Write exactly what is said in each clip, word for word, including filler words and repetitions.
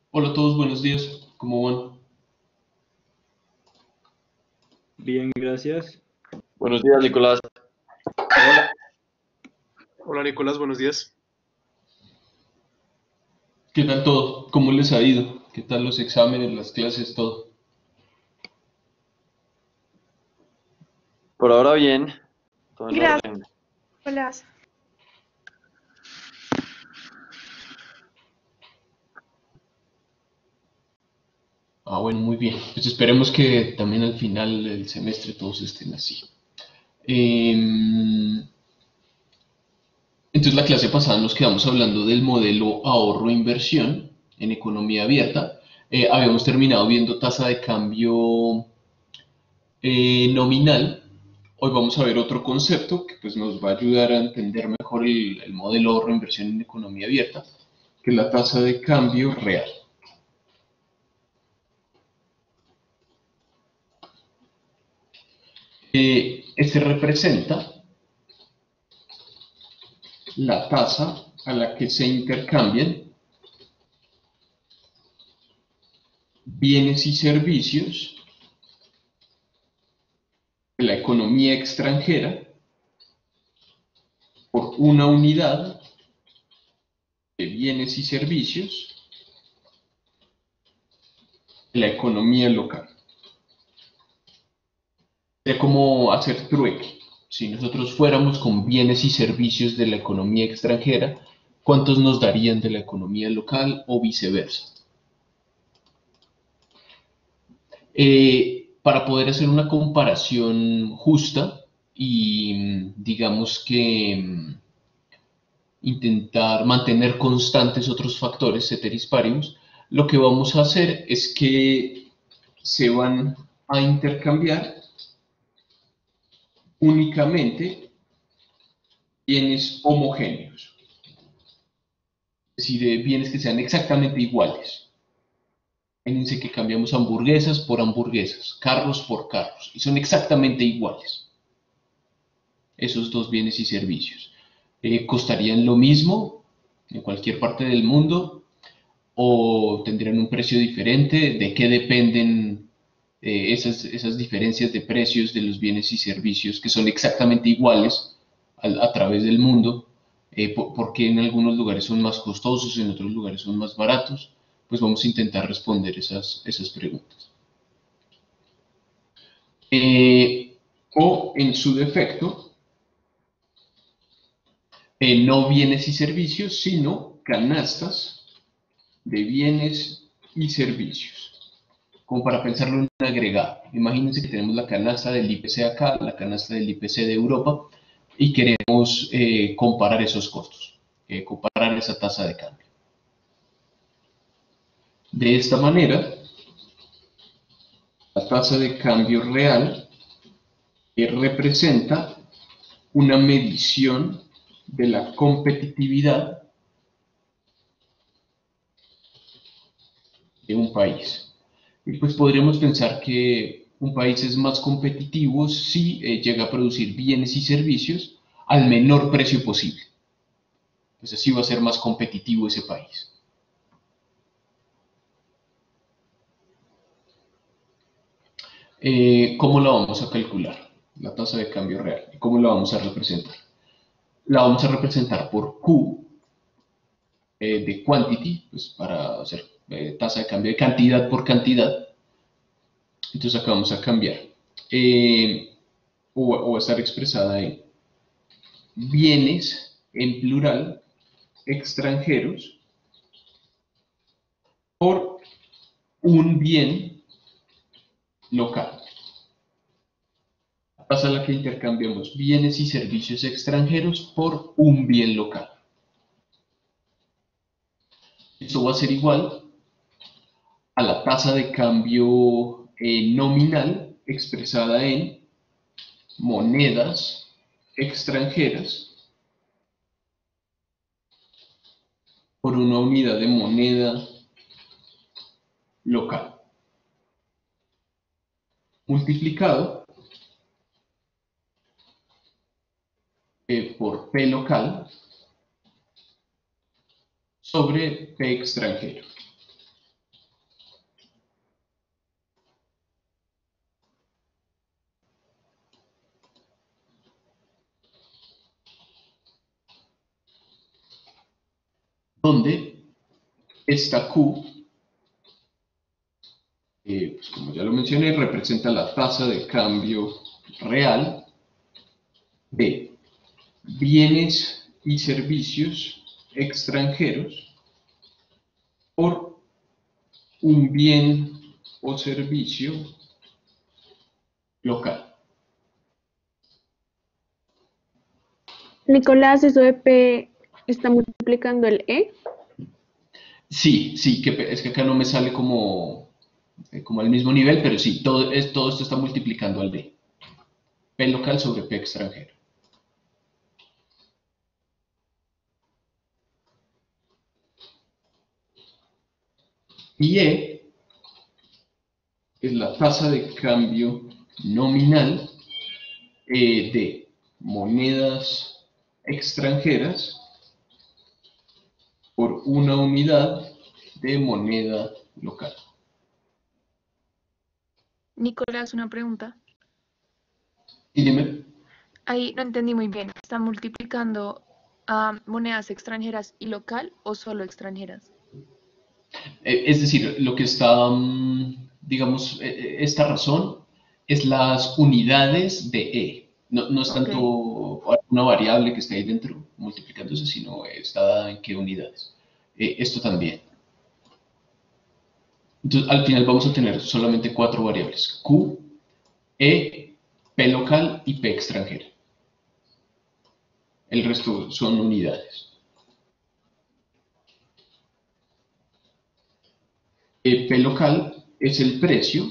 Hola a todos, buenos días. ¿Cómo van? Bien, gracias. Buenos días, Nicolás. Hola, hola Nicolás, buenos días. ¿Qué tal todo? ¿Cómo les ha ido? ¿Qué tal los exámenes, las clases, todo? Por ahora bien, todo en Gracias, orden. Nicolás. Ah, bueno, muy bien. Pues esperemos que también al final del semestre todos estén así. Em, entonces la clase pasada nos quedamos hablando del modelo ahorro-inversión en economía abierta. Eh, habíamos terminado viendo tasa de cambio eh, nominal. Hoy vamos a ver otro concepto que pues, nos va a ayudar a entender mejor el, el modelo ahorro-inversión en economía abierta, que es la tasa de cambio real. Eh, este representa la tasa a la que se intercambian bienes y servicios de la economía extranjera por una unidad de bienes y servicios de la economía local. Es como hacer trueque. Si nosotros fuéramos con bienes y servicios de la economía extranjera, ¿cuántos nos darían de la economía local o viceversa? Eh, para poder hacer una comparación justa y digamos que mm, intentar mantener constantes otros factores, ceteris paribus, lo que vamos a hacer es que se van a intercambiar únicamente bienes homogéneos, es decir, eh, bienes que sean exactamente iguales. Imagínense que cambiamos hamburguesas por hamburguesas, carros por carros, y son exactamente iguales esos dos bienes y servicios. Eh, ¿costarían lo mismo en cualquier parte del mundo o tendrían un precio diferente? ¿De qué dependen eh, esas, esas diferencias de precios de los bienes y servicios que son exactamente iguales a, a través del mundo? Eh, por, porque en algunos lugares son más costosos, en otros lugares son más baratos. Pues vamos a intentar responder esas, esas preguntas. Eh, o en su defecto, eh, no bienes y servicios, sino canastas de bienes y servicios, como para pensarlo en un agregado. Imagínense que tenemos la canasta del I P C acá, la canasta del I P C de Europa, y queremos eh, comparar esos costos, eh, comparar esa tasa de cambio. De esta manera, la tasa de cambio real eh, representa una medición de la competitividad de un país. Y pues podríamos pensar que un país es más competitivo si eh, llega a producir bienes y servicios al menor precio posible. Pues así va a ser más competitivo ese país. Eh, ¿Cómo la vamos a calcular? La tasa de cambio real. ¿Cómo la vamos a representar? La vamos a representar por Q eh, de quantity, pues para hacer eh, tasa de cambio de cantidad por cantidad. Entonces acá vamos a cambiar. Eh, o, o va a estar expresada en bienes en plural extranjeros por un bien local. Pasa a la que intercambiamos bienes y servicios extranjeros por un bien local. Esto va a ser igual a la tasa de cambio eh, nominal expresada en monedas extranjeras por una unidad de moneda local, multiplicado eh, por P local sobre P extranjero. donde esta Q, eh, pues como ya lo mencioné, representa la tasa de cambio real de bienes y servicios extranjeros por un bien o servicio local. Nicolás, eso de P está multiplicando el E. Sí, sí, que es que acá no me sale como, eh, como al mismo nivel, pero sí, todo, es, todo esto está multiplicando al D. P local sobre P extranjero. Y E es la tasa de cambio nominal eh, de monedas extranjeras por una unidad de moneda local. Nicolás, una pregunta. Y dime, Ahí no entendí muy bien. ¿Está multiplicando a monedas extranjeras y local o solo extranjeras? eh, es decir, lo que está, mm, digamos, eh, eh, esta razón es las unidades de E. No, no es Ok. tanto una variable que está ahí dentro multiplicándose, sino está dada en qué unidades. Eh, esto también. Entonces, al final vamos a tener solamente cuatro variables: Q, E, P local y P extranjera. El resto son unidades. E, P local es el precio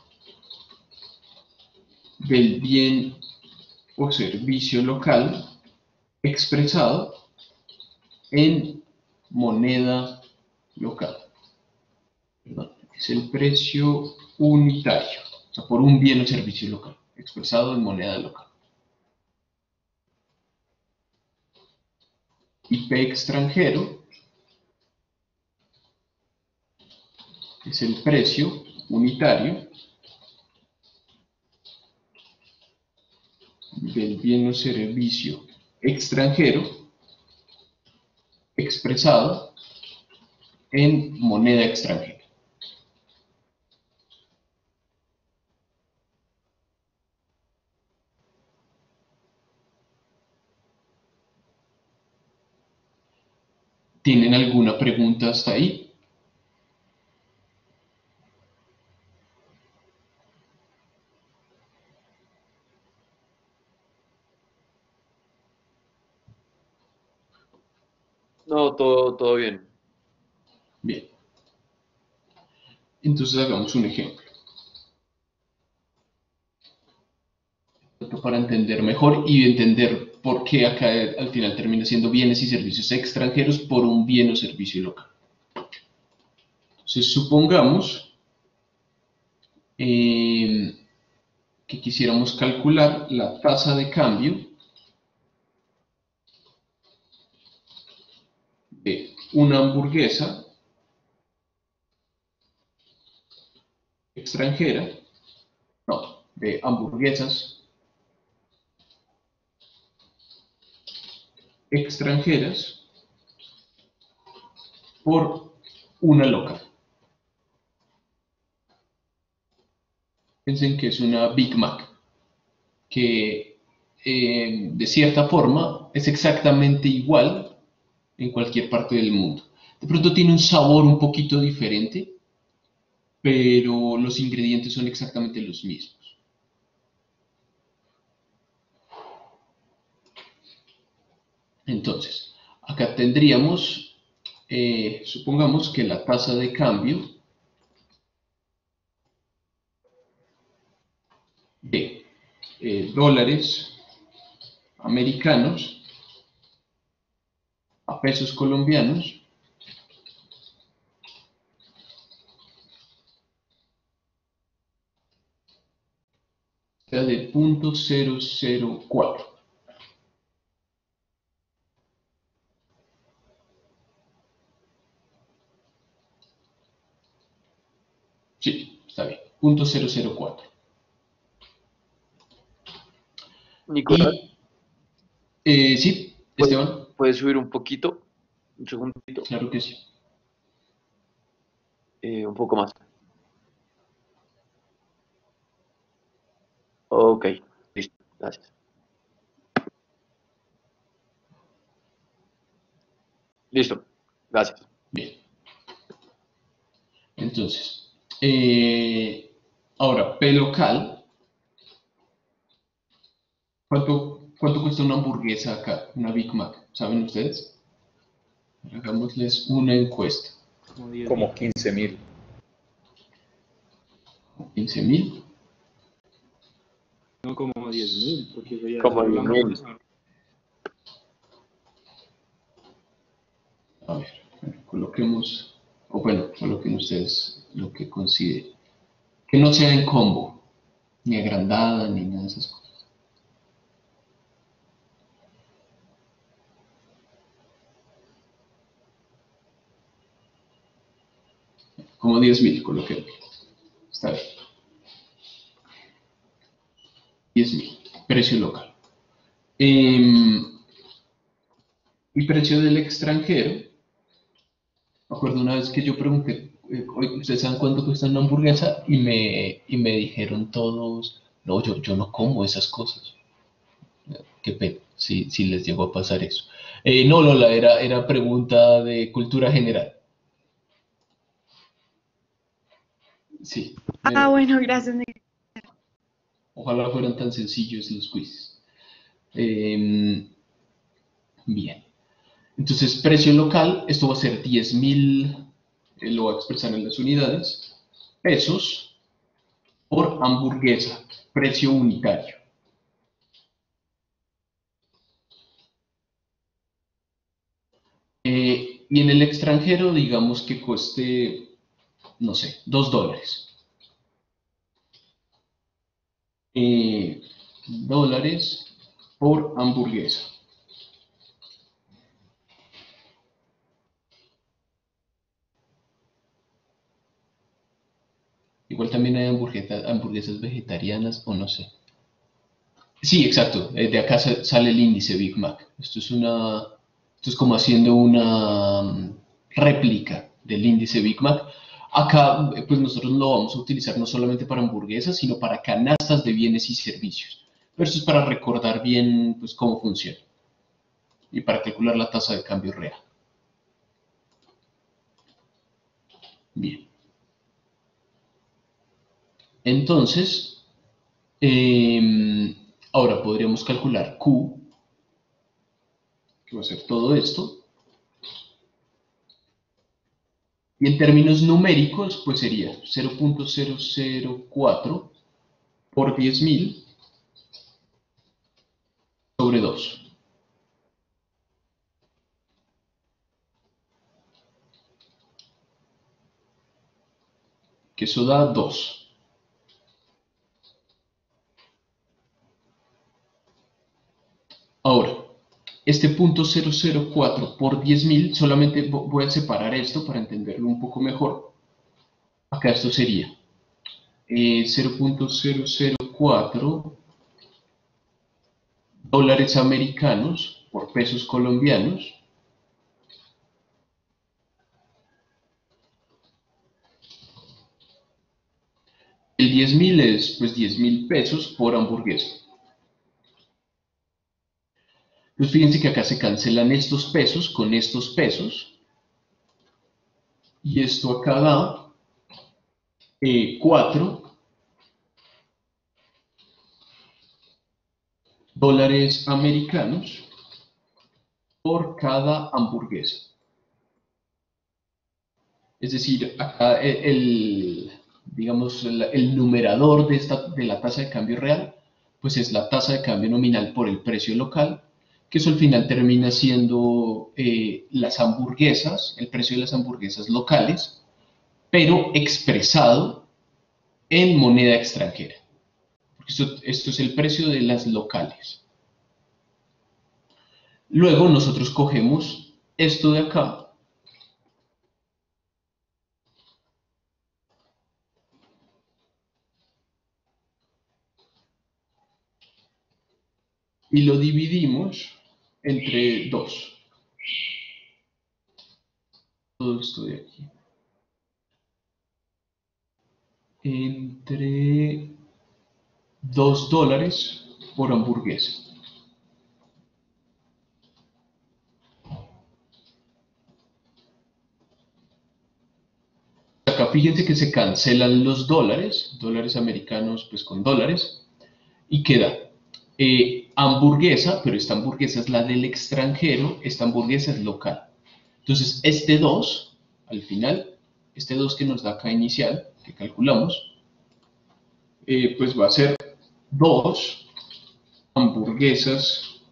del bien o servicio local expresado en moneda local. Perdón, es el precio unitario, o sea, por un bien o servicio local, expresado en moneda local. Y P extranjero es el precio unitario del bien o servicio extranjero expresado en moneda extranjera. ¿Tienen alguna pregunta hasta ahí? No, todo, todo bien. Bien. Entonces hagamos un ejemplo. Para entender mejor y entender por qué acá al final termina siendo bienes y servicios extranjeros por un bien o servicio local. Entonces supongamos eh, que quisiéramos calcular la tasa de cambio de una hamburguesa extranjera, no, de hamburguesas extranjeras por una local. Piensen que es una Big Mac, que eh, de cierta forma es exactamente igual en cualquier parte del mundo. De pronto tiene un sabor un poquito diferente, pero los ingredientes son exactamente los mismos. Entonces, acá tendríamos, eh, supongamos que la tasa de cambio de eh, dólares americanos a pesos colombianos sea de punto cero cero cuatro. Sí, está bien, punto cero cero cuatro. Nicolás, Y, eh, sí, ¿puedes, Esteban. puedes subir un poquito? Un segundito. Claro que sí. Eh, un poco más. Ok, listo. Gracias. Listo. Gracias. Bien. Entonces, eh, ahora, P local. ¿Cuánto, cuánto cuesta una hamburguesa acá? Una Big Mac. ¿Saben ustedes? Hagámosles una encuesta. Como diez Como mil. quince mil. quince mil. No, como diez mil, porque eso ya es Como solo la diez mil. hamburguesa. A ver, bueno, coloquemos, o bueno, coloquen ustedes lo que consideren. Que no sea en combo, ni agrandada, ni nada de esas cosas. Como diez mil, coloquemos. Está bien. diez mil, precio local. Eh, y precio del extranjero. Me acuerdo una vez que yo pregunté, eh, "Oye, ¿ustedes saben cuánto cuesta una hamburguesa?" Y me, y me dijeron todos, no, yo, yo no como esas cosas. Qué pena, si, si les llegó a pasar eso. Eh, no, Lola, era, era pregunta de cultura general. Sí, Ah, eh, bueno, gracias. Nick. ojalá fueran tan sencillos los quizzes. Eh, bien, entonces precio local, esto va a ser diez mil, eh, lo voy a expresar en las unidades, pesos por hamburguesa, precio unitario. Eh, y en el extranjero, digamos que cueste, no sé, dos dólares. Eh, dólares por hamburguesa. Igual también hay hamburguesas, hamburguesas vegetarianas o no sé. Sí, exacto. eh, De acá sa- sale el índice Big Mac. Esto es una, esto es como haciendo una mm, réplica del índice Big Mac. Acá, eh, pues nosotros lo vamos a utilizar no solamente para hamburguesas, sino para canastas de bienes y servicios. Pero esto es para recordar bien, pues, cómo funciona y para calcular la tasa de cambio real. Bien. Entonces, em, ahora podríamos calcular Q, que va a ser todo esto. Y en términos numéricos, pues sería cero punto cero cero cuatro por diez mil sobre dos, que eso da dos. Ahora, este punto cero cero cuatro por diez mil, solamente voy a separar esto para entenderlo un poco mejor. Acá esto sería eh, cero punto cero cero cuatro dólares americanos por pesos colombianos. El diez mil es pues diez mil pesos por hamburguesa. Entonces fíjense que acá se cancelan estos pesos con estos pesos. Y esto acá da eh, cuatro dólares americanos por cada hamburguesa. Es decir, acá el, el, digamos, el, el numerador de, esta, de la tasa de cambio real, pues es la tasa de cambio nominal por el precio local, que eso al final termina siendo eh, las hamburguesas, el precio de las hamburguesas locales, pero expresado en moneda extranjera. Porque esto, esto es el precio de las locales. Luego nosotros cogemos esto de acá y lo dividimos entre dos. todo esto de aquí. Entre dos dólares por hamburguesa. Acá fíjense que se cancelan los dólares, dólares americanos pues con dólares, y queda eh, hamburguesa, pero esta hamburguesa es la del extranjero, esta hamburguesa es local. Entonces este dos, al final, este dos que nos da acá inicial, que calculamos, eh, pues va a ser dos hamburguesas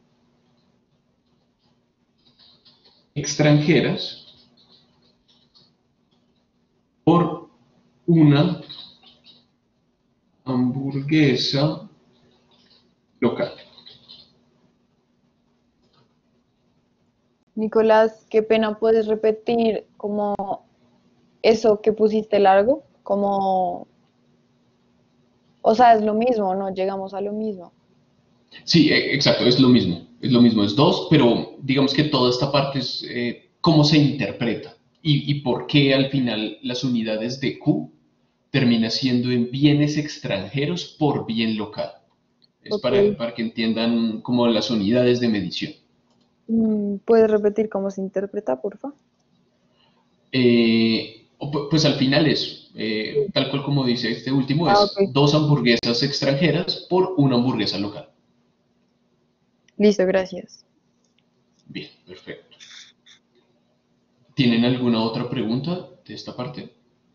extranjeras por una hamburguesa local. Nicolás, qué pena, ¿puedes repetir como eso que pusiste largo? Como, o sea, es lo mismo, ¿no? Llegamos a lo mismo. Sí, e- exacto, es lo mismo, es lo mismo, es dos, pero digamos que toda esta parte es eh, cómo se interpreta y, y por qué al final las unidades de Q termina siendo en bienes extranjeros por bien local. Es Ok. para, para que entiendan como las unidades de medición. Mm, ¿Puedes repetir cómo se interpreta, por favor? Eh, o pu- pues al final es, eh, tal cual como dice este último, Ah, es ok. dos hamburguesas extranjeras por una hamburguesa local. Listo, gracias. Bien, perfecto. ¿Tienen alguna otra pregunta de esta parte?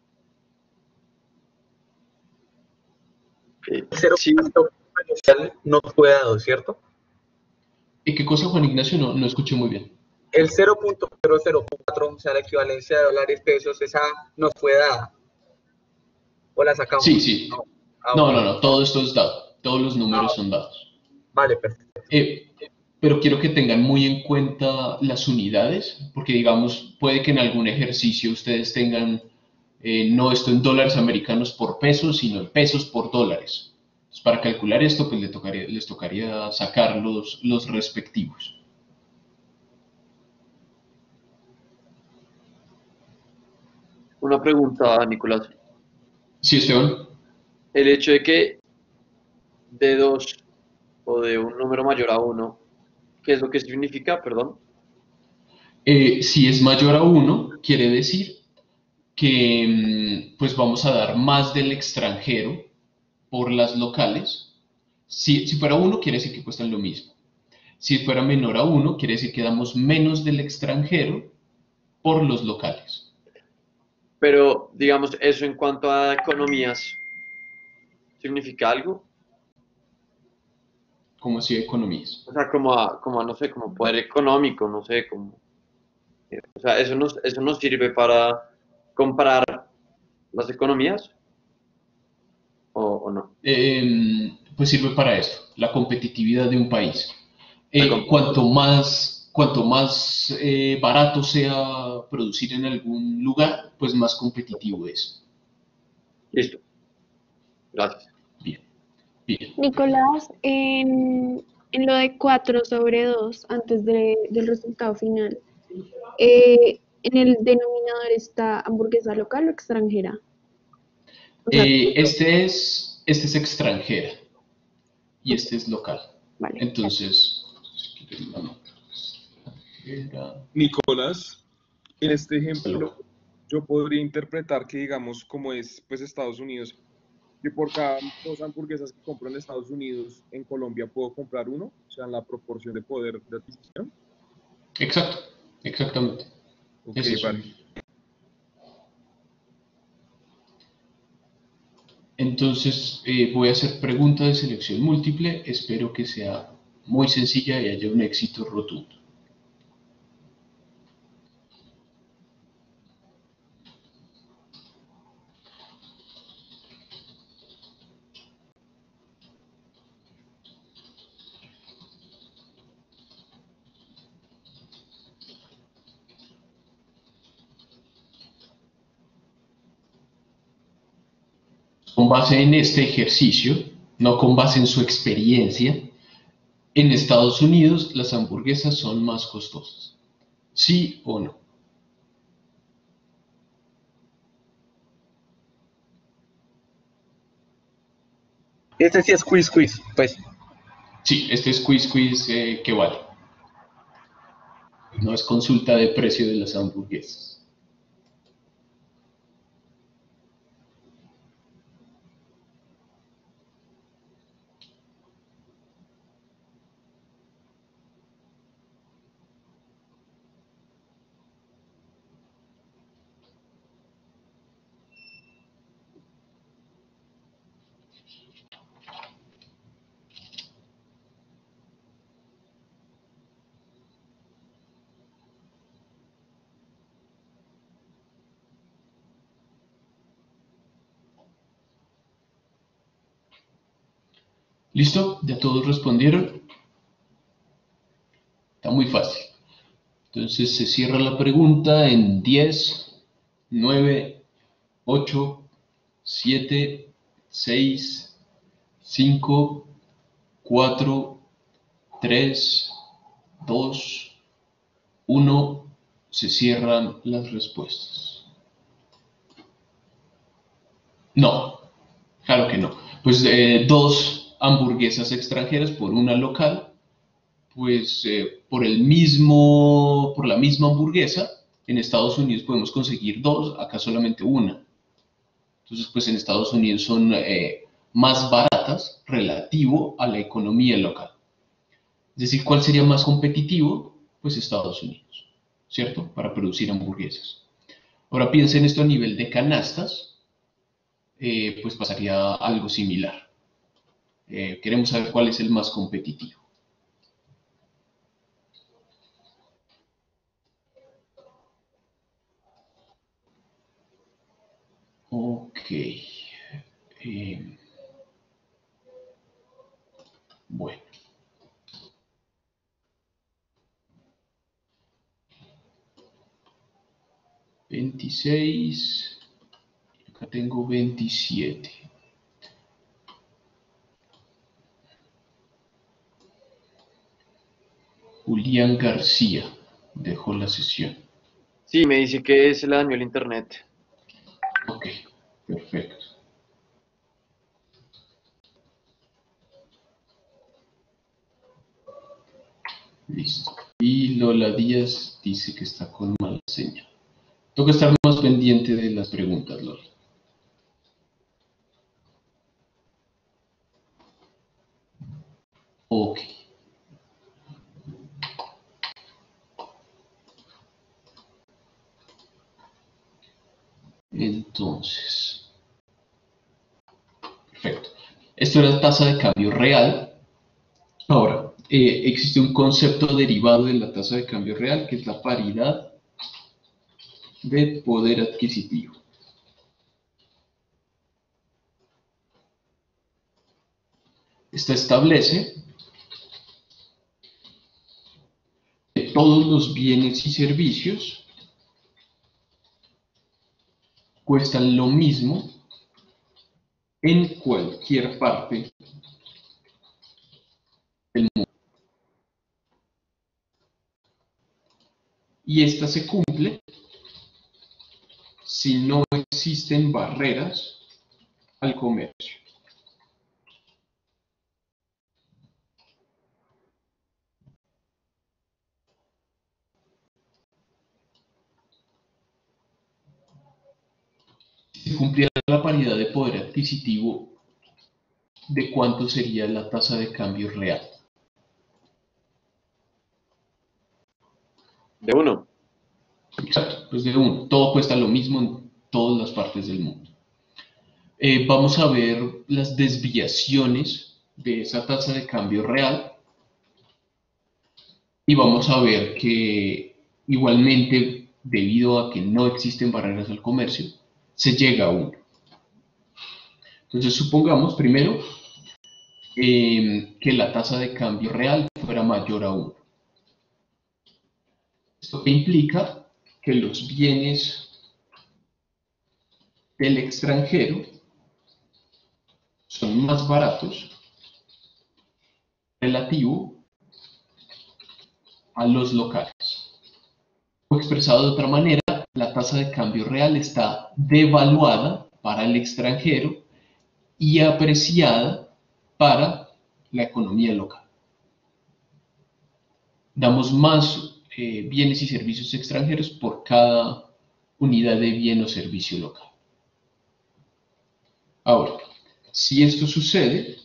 Eh, Cero sí, punto inicial no fue dado, ¿cierto? ¿Y qué cosa, Juan Ignacio? No, no escuché muy bien. El cero punto cero cero cuatro, o sea, la equivalencia de dólares pesos, esa no fue dada. ¿O la sacamos? Sí, sí. No. Ah, No, ok. no, no, todo esto es dado. Todos los números son dados. Vale, perfecto. Eh, pero quiero que tengan muy en cuenta las unidades, porque digamos, puede que en algún ejercicio ustedes tengan eh, no esto en dólares americanos por pesos, sino en pesos por dólares. Entonces, para calcular esto, pues les tocaría, les tocaría sacar los, los respectivos. una pregunta, Nicolás. Sí, Esteban. El hecho de que de dos o de un número mayor a uno, ¿qué es lo que significa? Perdón. Eh, si es mayor a uno, quiere decir que mm, pues vamos a dar más del extranjero por las locales. Si, si fuera uno, quiere decir que cuestan lo mismo. Si fuera menor a uno, quiere decir que damos menos del extranjero por los locales. Pero, digamos, eso en cuanto a economías, ¿significa algo? Como si economías. O sea, como a, como a, no sé, como poder económico, no sé, como... eh, O sea, ¿eso nos, eso nos sirve para comparar las economías? ¿O, o no? Eh, pues sirve para esto, la competitividad de un país. La Eh, com- cuanto más, cuanto más eh, barato sea producir en algún lugar, pues más competitivo es. Listo. Gracias. Bien, bien. Nicolás, en, en lo de cuatro sobre dos, antes de- del resultado final, eh, en el denominador está hamburguesa local o extranjera. O sea, Eh, este es, este es extranjera y este es local. vale. Entonces, si quieren la nota, extranjera, Nicolás, en este ejemplo, local. yo podría interpretar que, digamos, como es pues Estados Unidos, que por cada dos hamburguesas que compro en Estados Unidos, en Colombia puedo comprar uno, o sea, en la proporción de poder de adquisición. Exacto, exactamente. Ok, Es eso. vale. Entonces, eh, voy a hacer pregunta de selección múltiple. Espero que sea muy sencilla y haya un éxito rotundo. Con base en este ejercicio, no con base en su experiencia, en Estados Unidos las hamburguesas son más costosas. ¿Sí o no? Este sí es quiz quiz, pues. Sí, este es quiz quiz eh, que vale. No es consulta de precio de las hamburguesas. ¿Listo? ¿Ya todos respondieron? Está muy fácil. Entonces se cierra la pregunta en diez, nueve, ocho, siete, seis, cinco, cuatro, tres, dos, uno. Se cierran las respuestas. No, claro que no. Pues eh, dos hamburguesas extranjeras por una local. Pues eh, por el mismo, por la misma hamburguesa, en Estados Unidos podemos conseguir dos, acá solamente una. Entonces, pues en Estados Unidos son eh, más baratas relativo a la economía local. Es decir, ¿cuál sería más competitivo? Pues Estados Unidos, ¿cierto? Para producir hamburguesas. Ahora piensen esto a nivel de canastas, eh, pues pasaría algo similar. Eh, queremos saber cuál es el más competitivo. Ok. Eh, bueno. veintiséis. Acá tengo veintisiete. Julián García dejó la sesión. Sí, me dice que se le dañó el internet. Ok, perfecto. Listo. Y Lola Díaz dice que está con mala señal. Tengo que estar más pendiente de las preguntas, Lola. Ok. Entonces, perfecto. Esto era tasa de cambio real. Ahora, eh, existe un concepto derivado de la tasa de cambio real, que es la paridad de poder adquisitivo. Esta establece que todos los bienes y servicios cuestan lo mismo en cualquier parte del mundo. Y esta se cumple si no existen barreras al comercio. Si se cumpliera la paridad de poder adquisitivo, ¿de cuánto sería la tasa de cambio real? De uno. Exacto, pues de uno. Todo cuesta lo mismo en todas las partes del mundo. Eh, vamos a ver las desviaciones de esa tasa de cambio real y vamos a ver que igualmente, debido a que no existen barreras al comercio, se llega a uno. Entonces supongamos primero eh, que la tasa de cambio real fuera mayor a uno. Esto implica que los bienes del extranjero son más baratos relativo a los locales. O expresado de otra manera, la tasa de cambio real está devaluada para el extranjero y apreciada para la economía local. Damos más eh, bienes y servicios extranjeros por cada unidad de bien o servicio local. Ahora, si esto sucede,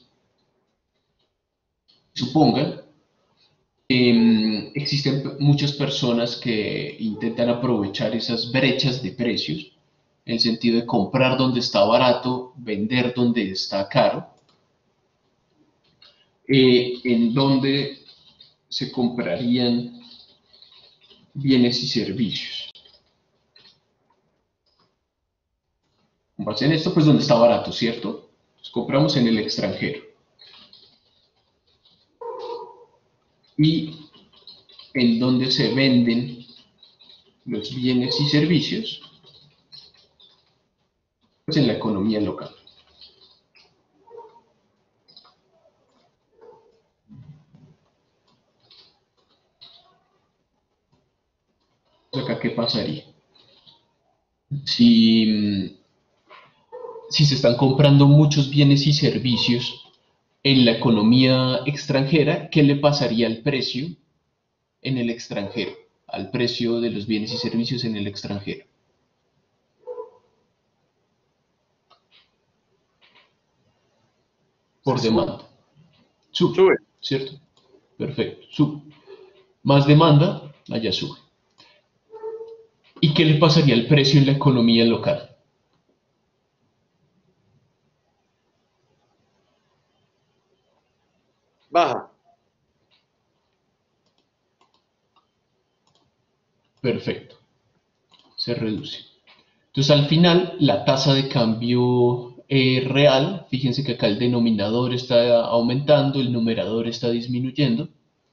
supongan que existen muchas personas que intentan aprovechar esas brechas de precios, en el sentido de comprar donde está barato, vender donde está caro, eh, en donde se comprarían bienes y servicios. Con base en esto, pues donde está barato, ¿cierto? Entonces, compramos en el extranjero. Y en donde se venden los bienes y servicios, pues en la economía local. Acá, ¿qué pasaría? Si, si se están comprando muchos bienes y servicios en la economía extranjera, ¿qué le pasaría al precio en el extranjero? Al precio de los bienes y servicios en el extranjero. Por demanda. Sube, Sube. ¿cierto? Perfecto, sube. Más demanda, allá sube. ¿Y qué le pasaría al precio en la economía local? Baja. Perfecto. Se reduce. Entonces, al final, la tasa de cambio eh, real, fíjense que acá el denominador está aumentando, el numerador está disminuyendo,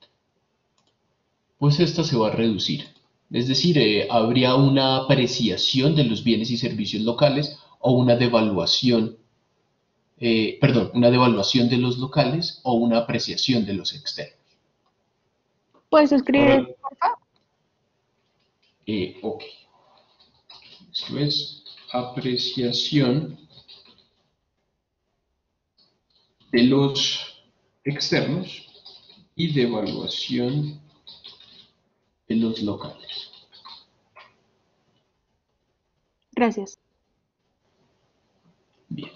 pues esta se va a reducir. Es decir, eh, habría una apreciación de los bienes y servicios locales o una devaluación, eh, perdón, una devaluación de los locales o una apreciación de los externos. ¿Puedes escribir, por favor? Eh, ok. Esto es apreciación de los externos y devaluación de los locales. Gracias. Bien.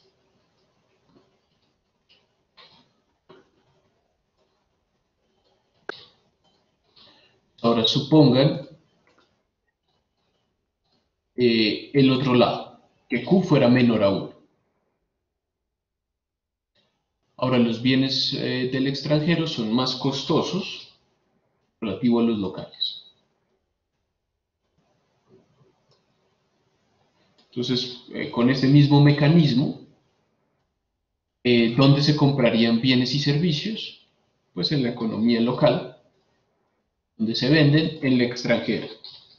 Ahora supongan eh, el otro lado, que Q fuera menor a uno. Ahora los bienes eh, del extranjero son más costosos relativo a los locales. Entonces, eh, con este mismo mecanismo, eh, ¿dónde se comprarían bienes y servicios? Pues en la economía local, donde se venden en la extranjera.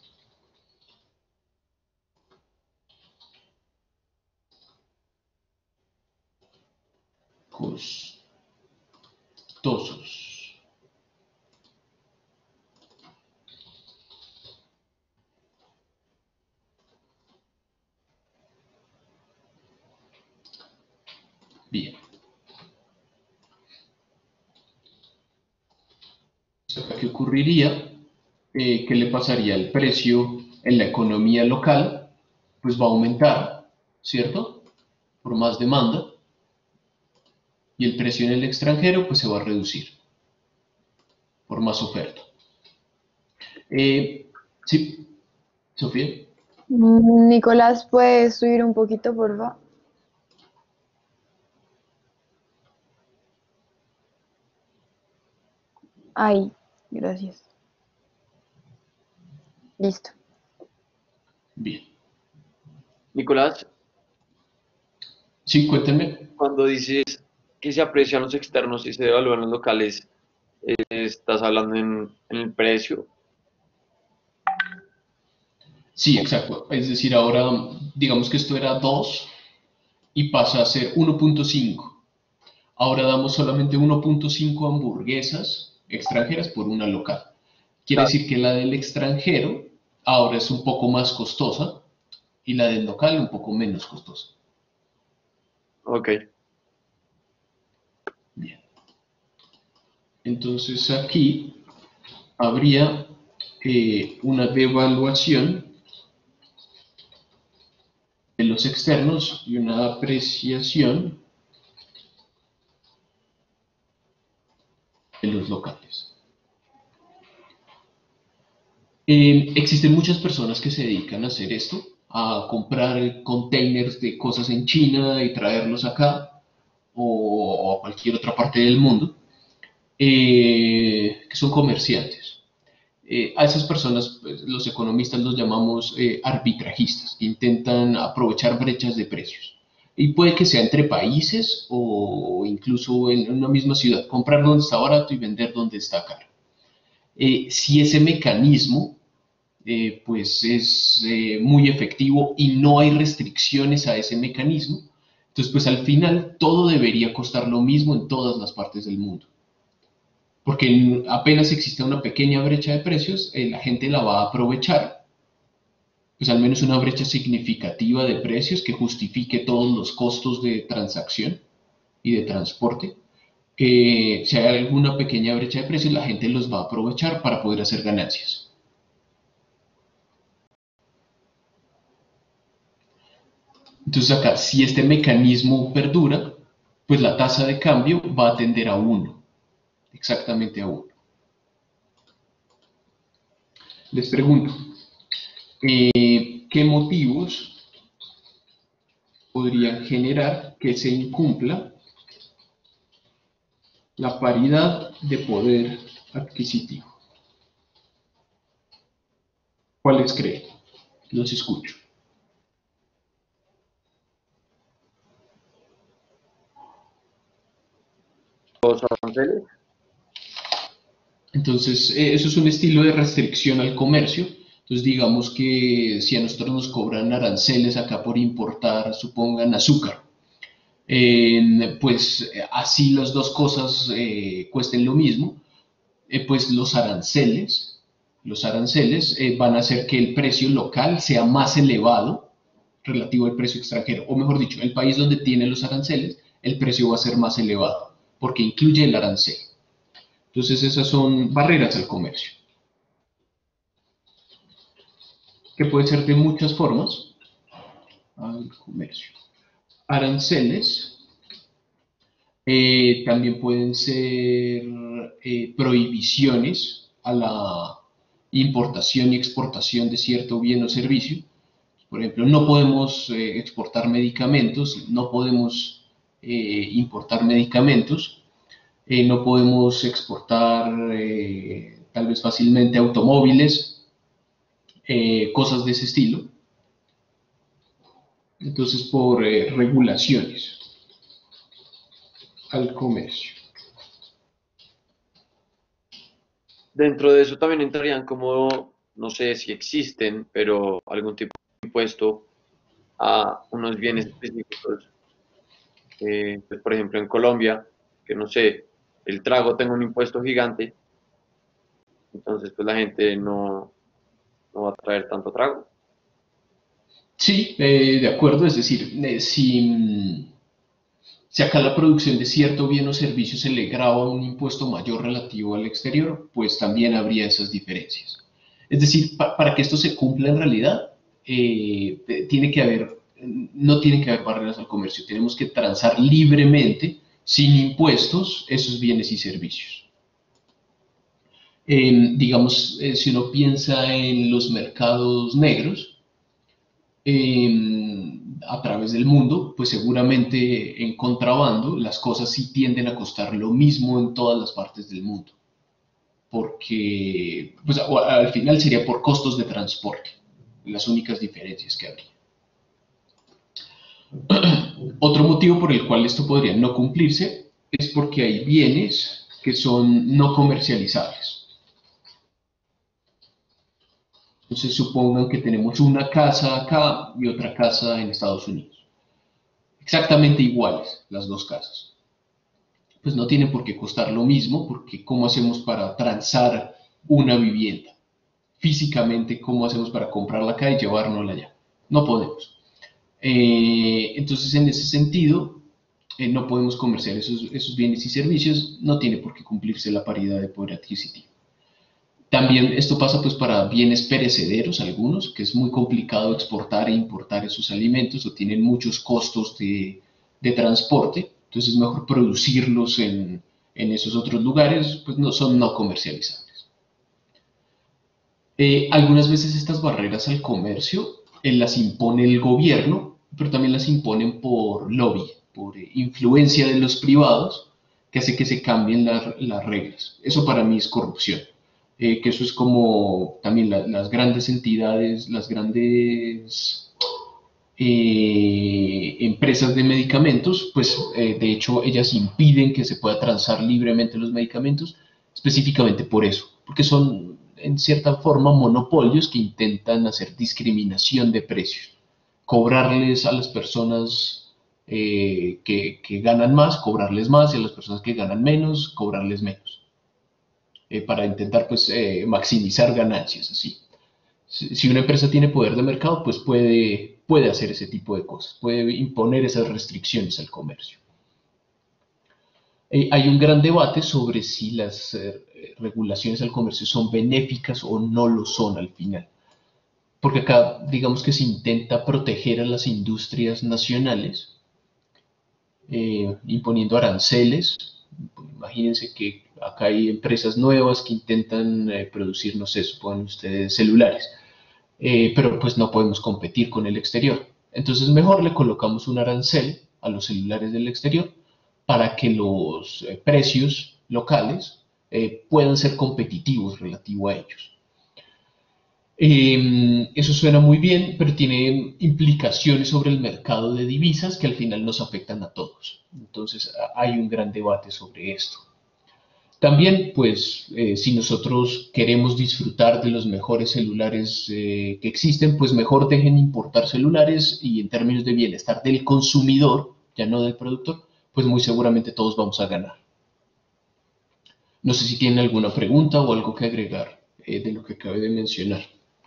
Costosos. Bien. ¿Qué ocurriría? Eh, ¿qué le pasaría al precio en la economía local? Pues va a aumentar, ¿cierto? Por más demanda. Y el precio en el extranjero pues se va a reducir por más oferta. Eh, sí, Sofía. Mm, Nicolás, ¿puedes subir un poquito, por favor? Ahí, gracias. Listo. Bien. Nicolás, Sí, cuénteme. cuando dices que se aprecian los externos y se devalúan los locales, eh, ¿estás hablando en, en el precio? Sí, exacto. Es decir, ahora digamos que esto era dos y pasa a ser uno punto cinco. Ahora damos solamente uno punto cinco hamburguesas extranjeras por una local. Quiere Claro. decir que la del extranjero ahora es un poco más costosa y la del local un poco menos costosa. Ok. Entonces aquí habría eh, una devaluación de los externos y una apreciación de los locales. Eh, existen muchas personas que se dedican a hacer esto, a comprar containers de cosas en China y traerlos acá o, o a cualquier otra parte del mundo, eh, que son comerciantes. Eh, a esas personas, pues, los economistas los llamamos eh, arbitrajistas, que intentan aprovechar brechas de precios. Y puede que sea entre países o incluso en una misma ciudad, comprar donde está barato y vender donde está caro. Eh, si ese mecanismo eh, pues es eh, muy efectivo y no hay restricciones a ese mecanismo, entonces pues al final todo debería costar lo mismo en todas las partes del mundo. Porque apenas existe una pequeña brecha de precios, eh, la gente la va a aprovechar, pues al menos una brecha significativa de precios que justifique todos los costos de transacción y de transporte. Eh, si hay alguna pequeña brecha de precios, la gente los va a aprovechar para poder hacer ganancias. Entonces acá, si este mecanismo perdura, pues la tasa de cambio va a tender a uno. Exactamente a uno. Les pregunto, eh, ¿qué motivos podrían generar que se incumpla la paridad de poder adquisitivo? ¿Cuáles creen? Los escucho. ¿Los aranceles? Entonces, eh, eso es un estilo de restricción al comercio. Entonces, digamos que si a nosotros nos cobran aranceles acá por importar, supongan azúcar, eh, pues así las dos cosas eh, cuesten lo mismo, eh, pues los aranceles, los aranceles eh, van a hacer que el precio local sea más elevado relativo al precio extranjero, o mejor dicho, el país donde tiene los aranceles, el precio va a ser más elevado, porque incluye el arancel. Entonces esas son barreras al comercio, que puede ser de muchas formas al comercio. Aranceles eh, también pueden ser eh, prohibiciones a la importación y exportación de cierto bien o servicio. Por ejemplo, no podemos eh, exportar medicamentos, no podemos eh, importar medicamentos, Eh, no podemos exportar eh, tal vez fácilmente automóviles, eh, cosas de ese estilo. Entonces, por eh, regulaciones al comercio. Dentro de eso también entrarían como, no sé si existen, pero algún tipo de impuesto a unos bienes específicos. Eh, pues, por ejemplo, en Colombia, que no sé, el trago tenga un impuesto gigante, entonces pues la gente no, no va a traer tanto trago. Sí, eh, de acuerdo, es decir, eh, si, si acá la producción de cierto bien o servicio se le grava un impuesto mayor relativo al exterior, pues también habría esas diferencias. Es decir, pa para que esto se cumpla en realidad, eh, tiene que haber, no tienen que haber barreras al comercio, tenemos que transar libremente, sin impuestos, esos bienes y servicios. Eh, digamos, eh, si uno piensa en los mercados negros, eh, a través del mundo, pues seguramente en contrabando las cosas sí tienden a costar lo mismo en todas las partes del mundo, porque pues, al final sería por costos de transporte, las únicas diferencias que habría. Otro motivo por el cual esto podría no cumplirse es porque hay bienes que son no comercializables. Entonces supongan que tenemos una casa acá y otra casa en Estados Unidos. Exactamente iguales las dos casas. Pues no tienen por qué costar lo mismo, porque ¿cómo hacemos para transar una vivienda? Físicamente, ¿cómo hacemos para comprarla acá y llevárnosla allá? No podemos. Eh, entonces, en ese sentido, eh, no podemos comerciar esos, esos bienes y servicios, no tiene por qué cumplirse la paridad de poder adquisitivo. También esto pasa pues para bienes perecederos, algunos, que es muy complicado exportar e importar esos alimentos o tienen muchos costos de, de transporte, entonces es mejor producirlos en, en esos otros lugares, pues no son no comercializables. Eh, algunas veces estas barreras al comercio eh, las impone el gobierno, pero también las imponen por lobby, por eh, influencia de los privados, que hace que se cambien la, las reglas. Eso para mí es corrupción. Eh, que eso es como también la, las grandes entidades, las grandes eh, empresas de medicamentos, pues eh, de hecho ellas impiden que se pueda transar libremente los medicamentos, específicamente por eso, porque son en cierta forma monopolios que intentan hacer discriminación de precios, cobrarles a las personas eh, que, que ganan más, cobrarles más, y a las personas que ganan menos, cobrarles menos. Eh, para intentar pues eh, maximizar ganancias así. Si, si una empresa tiene poder de mercado, pues puede, puede hacer ese tipo de cosas, puede imponer esas restricciones al comercio. Eh, hay un gran debate sobre si las eh, regulaciones al comercio son benéficas o no lo son al final. Porque acá digamos que se intenta proteger a las industrias nacionales, eh, imponiendo aranceles. Imagínense que acá hay empresas nuevas que intentan eh, producir, no sé, suponen ustedes, celulares, eh, pero pues no podemos competir con el exterior. Entonces mejor le colocamos un arancel a los celulares del exterior para que los eh, precios locales eh, puedan ser competitivos relativo a ellos. Eh, eso suena muy bien, pero tiene implicaciones sobre el mercado de divisas que al final nos afectan a todos. Entonces hay un gran debate sobre esto. También, pues, eh, si nosotros queremos disfrutar de los mejores celulares eh, que existen, pues mejor dejen importar celulares y en términos de bienestar del consumidor, ya no del productor, pues muy seguramente todos vamos a ganar. No sé si tienen alguna pregunta o algo que agregar eh, de lo que acabé de mencionar.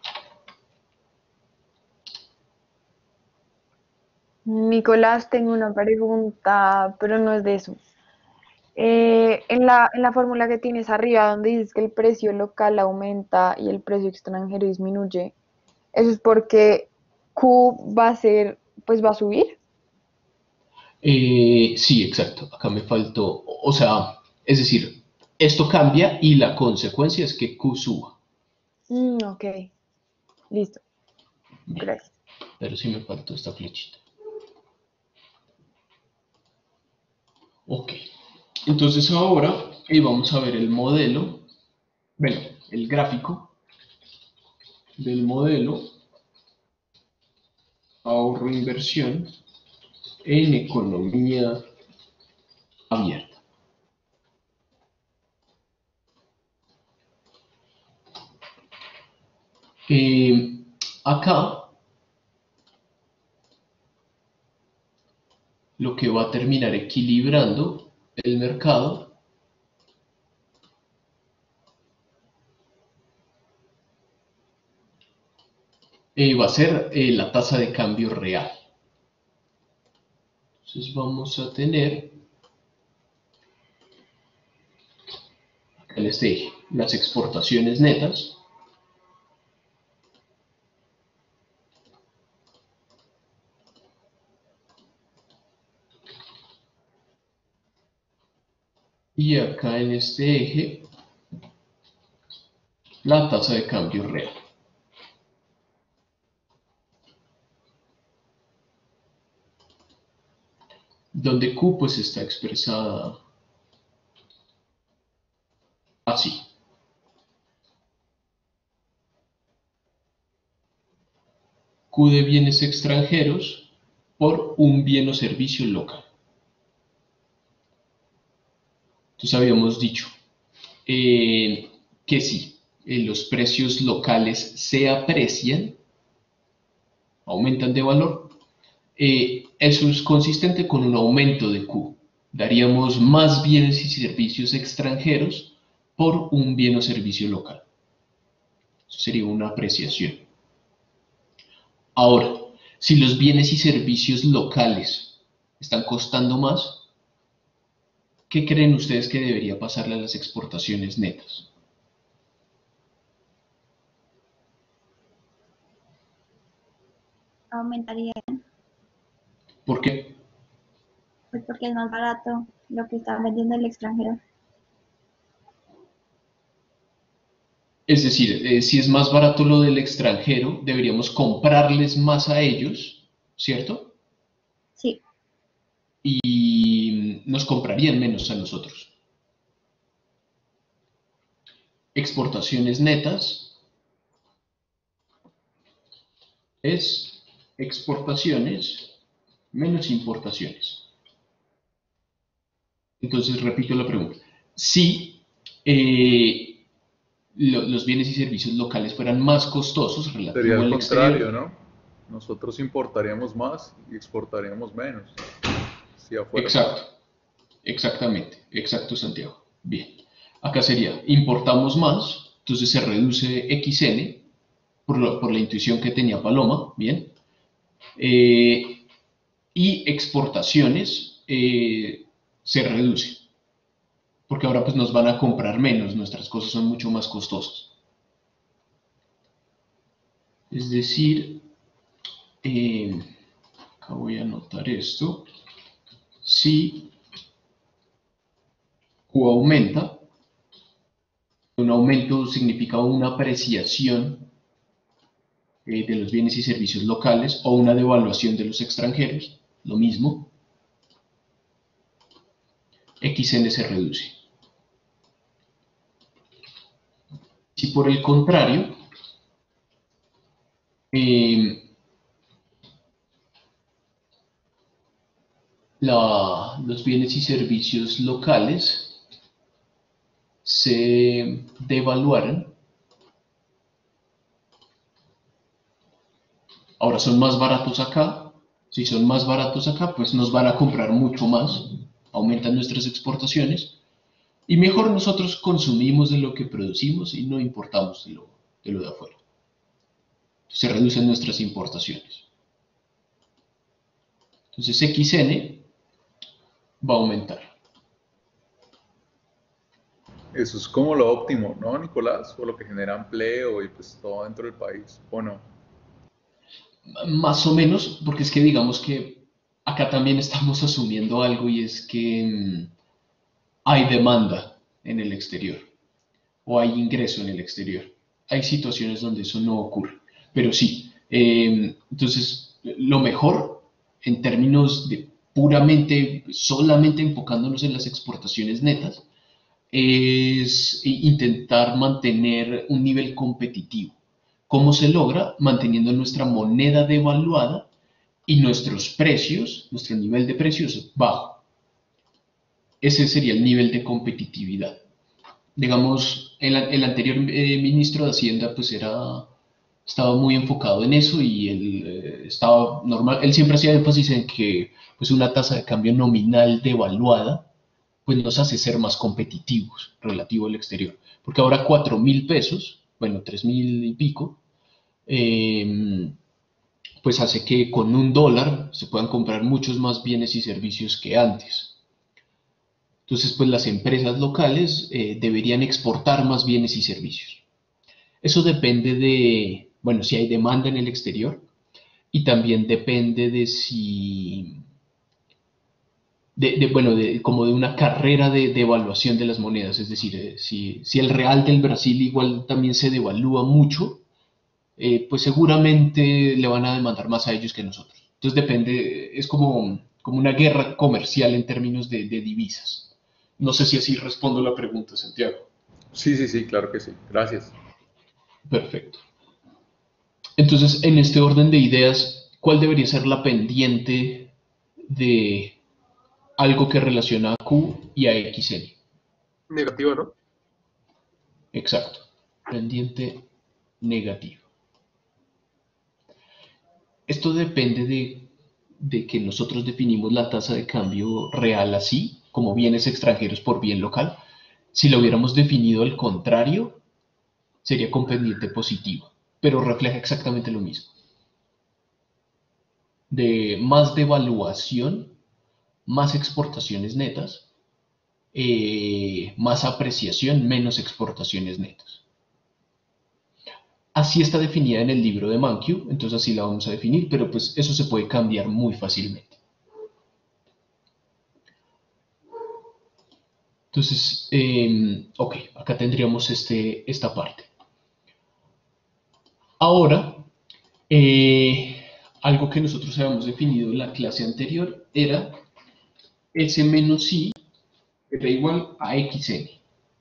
Nicolás, tengo una pregunta, pero no es de eso. Eh, en la, en la fórmula que tienes arriba, donde dices que el precio local aumenta y el precio extranjero disminuye, ¿eso es porque Q va a ser, pues va a subir? Eh, sí, exacto. Acá me faltó, o sea, es decir, esto cambia y la consecuencia es que Q suba. Mm, ok, listo. Bien, Gracias. pero sí me faltó esta flechita. Ok, entonces ahora eh, vamos a ver el modelo, bueno, el gráfico del modelo ahorro-inversión en economía abierta. Eh, acá lo que va a terminar equilibrando el mercado eh, va a ser eh, la tasa de cambio real. Entonces vamos a tener acá en este eje las exportaciones netas. Y acá en este eje, la tasa de cambio real. Donde Q pues está expresada así. Q de bienes extranjeros por un bien o servicio local. Entonces habíamos dicho eh, que si eh, los precios locales se aprecian, aumentan de valor, eh, eso es consistente con un aumento de Q. Daríamos más bienes y servicios extranjeros por un bien o servicio local. Eso sería una apreciación. Ahora, si los bienes y servicios locales están costando más, ¿qué creen ustedes que debería pasarle a las exportaciones netas? Aumentaría, ¿Por qué? pues porque es más barato lo que está vendiendo el extranjero. Es decir, eh, si es más barato lo del extranjero, deberíamos comprarles más a ellos, ¿cierto? Sí, Y nos comprarían menos a nosotros. Exportaciones netas es exportaciones menos importaciones. Entonces, repito la pregunta. Si eh, lo- los bienes y servicios locales fueran más costosos Sería relativo al al contrario, exterior, ¿no? Nosotros importaríamos más y exportaríamos menos. Si afuera. exacto, exactamente, exacto, Santiago. Bien, acá sería, importamos más, entonces se reduce X N por, lo- por la intuición que tenía Paloma, bien, eh, y exportaciones eh, se reduce, porque ahora pues nos van a comprar menos, nuestras cosas son mucho más costosas. Es decir, eh, acá voy a anotar esto, si Q aumenta, un aumento significa una apreciación eh, de los bienes y servicios locales o una devaluación de los extranjeros, lo mismo, X N se reduce. Si por el contrario, eh, la- los bienes y servicios locales se devaluaran, ahora son más baratos acá, si son más baratos acá, pues nos van a comprar mucho más, aumentan nuestras exportaciones, y mejor nosotros consumimos de lo que producimos y no importamos de lo de, lo de afuera. Se reducen nuestras importaciones. Entonces X N va a aumentar. Eso es como lo óptimo, ¿no, Nicolás? O lo que genera empleo y pues todo dentro del país, ¿o no? Más o menos, porque es que digamos que acá también estamos asumiendo algo y es que mm, hay demanda en el exterior o hay ingreso en el exterior. Hay situaciones donde eso no ocurre, pero sí. eh, entonces, lo mejor en términos de puramente, solamente enfocándonos en las exportaciones netas, es i- intentar mantener un nivel competitivo. ¿Cómo se logra? Manteniendo nuestra moneda devaluada y nuestros precios, nuestro nivel de precios bajo. Ese sería el nivel de competitividad. Digamos, el, el anterior eh, ministro de Hacienda pues era, estaba muy enfocado en eso y él eh, estaba normal, él siempre hacía énfasis en que pues una tasa de cambio nominal devaluada pues nos hace ser más competitivos relativo al exterior. Porque ahora cuatro mil pesos, bueno, tres mil y pico, eh, pues hace que con un dólar se puedan comprar muchos más bienes y servicios que antes. Entonces, pues las empresas locales eh, deberían exportar más bienes y servicios. Eso depende de, bueno, si hay demanda en el exterior y también depende de si, de, de, bueno, de, como de una carrera de, de evaluación de las monedas. Es decir, eh, si, si el real del Brasil igual también se devalúa mucho, eh, pues seguramente le van a demandar más a ellos que a nosotros. Entonces depende, es como, como una guerra comercial en términos de, de divisas. No sé si así respondo la pregunta, Santiago. Sí, sí, sí, claro que sí. Gracias. Perfecto. Entonces, en este orden de ideas, ¿cuál debería ser la pendiente de algo que relaciona a Q y a X N? Negativo, ¿no? Exacto. Pendiente negativa. Esto depende de, de que nosotros definimos la tasa de cambio real así, como bienes extranjeros por bien local. Si lo hubiéramos definido al contrario, sería con pendiente positiva, pero refleja exactamente lo mismo. De más devaluación, más exportaciones netas, eh, más apreciación, menos exportaciones netas. Así está definida en el libro de Mankiw, entonces así la vamos a definir, pero pues eso se puede cambiar muy fácilmente. Entonces, eh, ok, acá tendríamos este, esta parte. Ahora, eh, algo que nosotros habíamos definido en la clase anterior era S menos I era igual a X N.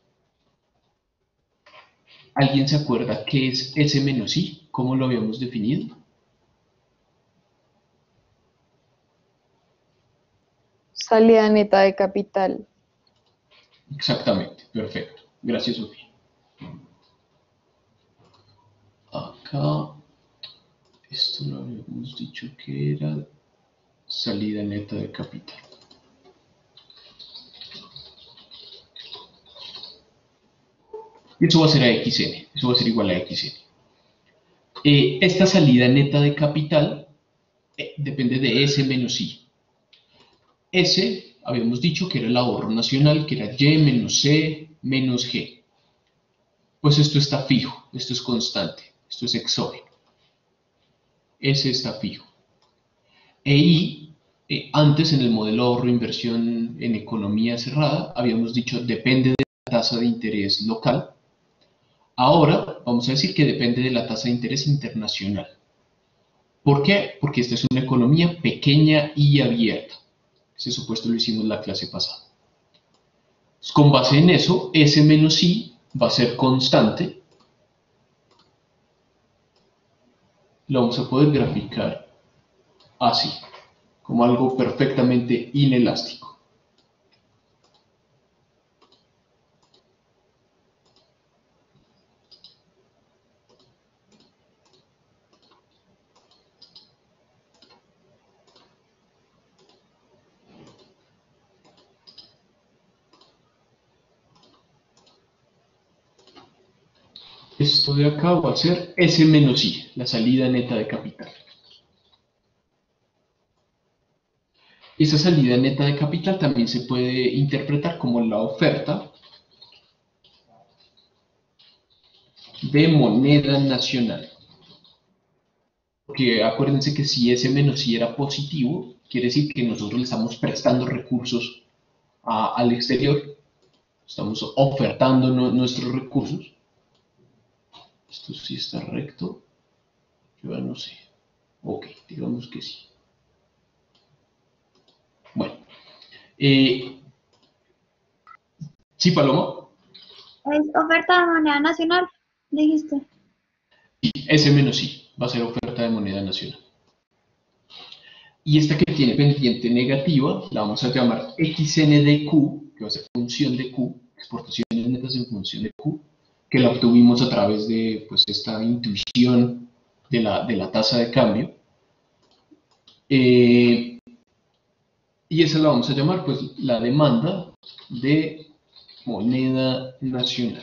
¿Alguien se acuerda qué es S menos I? ¿Cómo lo habíamos definido? Salida neta de capital. Exactamente, perfecto. Gracias, Sofía. Acá, esto lo habíamos dicho que era salida neta de capital. Y eso va a ser a X N, eso va a ser igual a X N. Eh, esta salida neta de capital eh, depende de S menos I. S, habíamos dicho que era el ahorro nacional, que era Y menos C menos G. Pues esto está fijo, esto es constante, esto es exógeno. S está fijo. E I, eh, antes en el modelo ahorro-inversión en economía cerrada, habíamos dicho depende de la tasa de interés local. Ahora vamos a decir que depende de la tasa de interés internacional. ¿Por qué? Porque esta es una economía pequeña y abierta. Ese supuesto lo hicimos en la clase pasada. Entonces, con base en eso, S menos I va a ser constante. Lo vamos a poder graficar así, como algo perfectamente inelástico. Esto de acá va a ser S menos I, la salida neta de capital. Esa salida neta de capital también se puede interpretar como la oferta de moneda nacional. Porque acuérdense que si S menos I era positivo, quiere decir que nosotros le estamos prestando recursos a, al exterior, estamos ofertando no, nuestros recursos. Esto sí está recto. Yo ya no sé. Ok, digamos que sí. Bueno. Eh, ¿Sí, Paloma? Es oferta de moneda nacional, dijiste. Sí, S menos I va a ser oferta de moneda nacional. Y esta que tiene pendiente negativa, la vamos a llamar X N de Q, que va a ser función de Q, exportaciones netas en función de Q, que la obtuvimos a través de pues, esta intuición de la, de la tasa de cambio. Eh, y esa la vamos a llamar pues, la demanda de moneda nacional.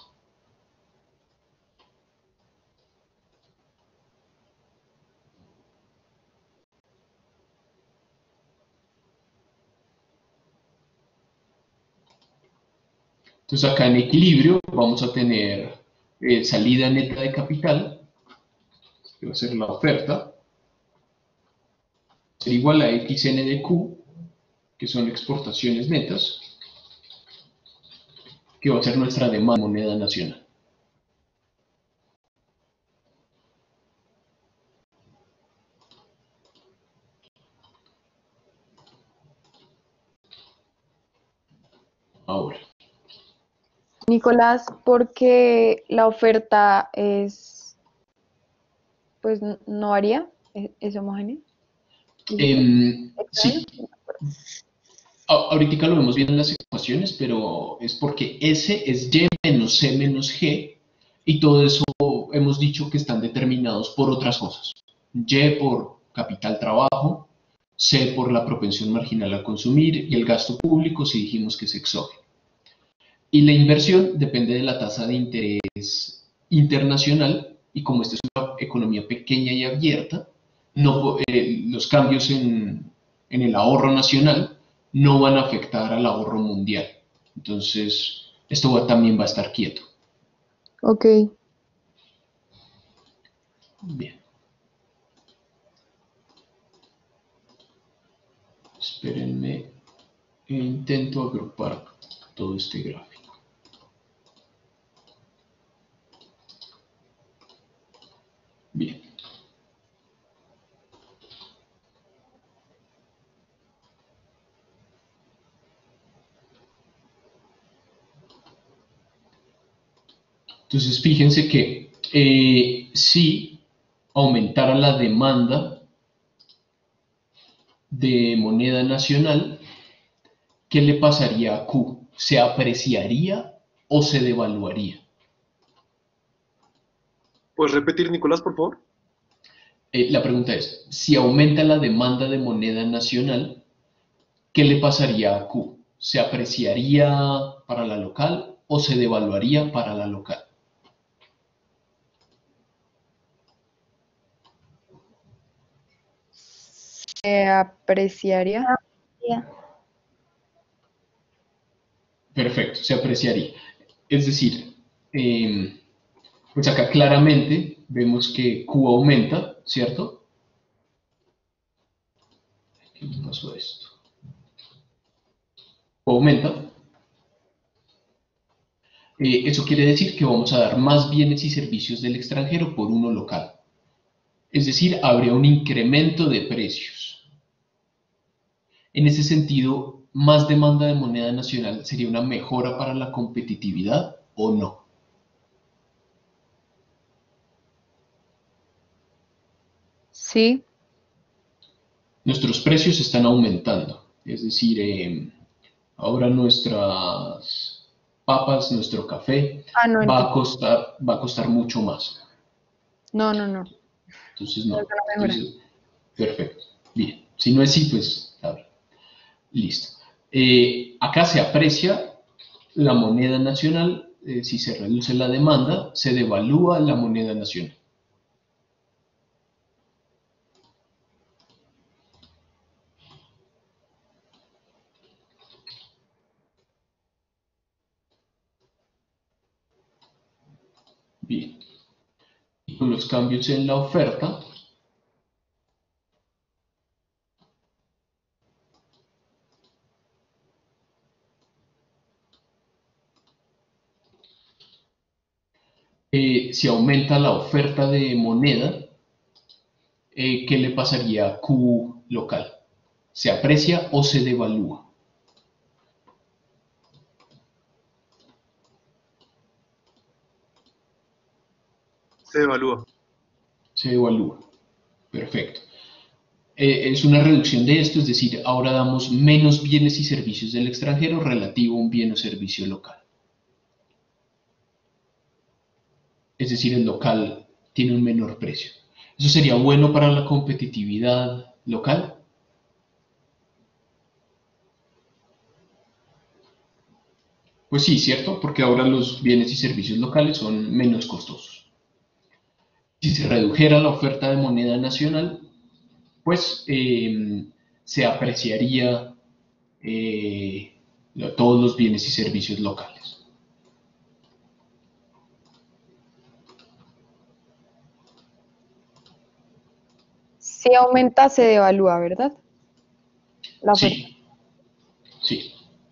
Entonces acá en equilibrio vamos a tener eh, salida neta de capital, que va a ser la oferta, va a ser igual a X N de Q, que son exportaciones netas, que va a ser nuestra demanda de moneda nacional. Ahora. Nicolás, porque la oferta es, pues no varía, es, es homogénea. Eh, sí. Ahorita lo vemos bien en las ecuaciones, pero es porque S es Y menos C menos G, y todo eso hemos dicho que están determinados por otras cosas. Y por capital trabajo, C por la propensión marginal a consumir, y el gasto público si dijimos que es exógeno. Y la inversión depende de la tasa de interés internacional, y como esta es una economía pequeña y abierta, no, eh, los cambios en, en el ahorro nacional no van a afectar al ahorro mundial. Entonces, esto va- también va a estar quieto. Ok. Bien. Espérenme. Intento agrupar todo este gráfico. Bien. Entonces, fíjense que eh, si aumentara la demanda de moneda nacional, ¿qué le pasaría a Q? ¿Se apreciaría o se devaluaría? ¿Puedes repetir, Nicolás, por favor? Eh, la pregunta es, si aumenta la demanda de moneda nacional, ¿qué le pasaría a Q? ¿Se apreciaría para la local o se devaluaría para la local? Se apreciaría. Ya. Perfecto, se apreciaría. Es decir, eh, pues acá claramente vemos que Q aumenta, ¿cierto? ¿Qué me pasó a esto? Q aumenta. Eh, eso quiere decir que vamos a dar más bienes y servicios del extranjero por uno local. Es decir, habría un incremento de precios. En ese sentido, ¿más demanda de moneda nacional sería una mejora para la competitividad o no? Sí. Nuestros precios están aumentando. Es decir, eh, ahora nuestras papas, nuestro café, Ah, no, va a entonces, costar, va a costar mucho más. no, no, no. Entonces, No es no. una mejora. Entonces, perfecto. Bien. Si no es así, pues, está bien. Listo. Eh, acá se aprecia la moneda nacional. Eh, si se reduce la demanda, se devalúa la moneda nacional. Bien. Y con los cambios en la oferta, eh, si aumenta la oferta de moneda, eh, ¿qué le pasaría a Q local? ¿Se aprecia o se devalúa? Se evalúa. Se devalúa. Perfecto. Eh, es una reducción de esto, es decir, ahora damos menos bienes y servicios del extranjero relativo a un bien o servicio local. Es decir, el local tiene un menor precio. ¿Eso sería bueno para la competitividad local? Pues sí, ¿cierto? Porque ahora los bienes y servicios locales son menos costosos. Si se redujera la oferta de moneda nacional, pues eh, se apreciaría eh, lo- todos los bienes y servicios locales. Si aumenta, se devalúa, ¿verdad? La oferta. Sí, sí.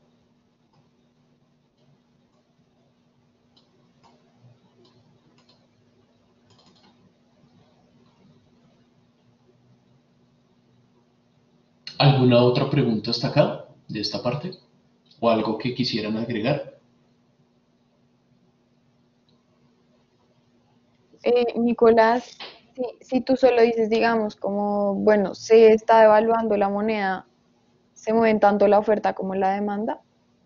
¿Alguna otra pregunta hasta acá, de esta parte? ¿O algo que quisieran agregar? Eh, Nicolás, si, si tú solo dices, digamos, como, bueno, se está devaluando la moneda, se mueven tanto la oferta como la demanda.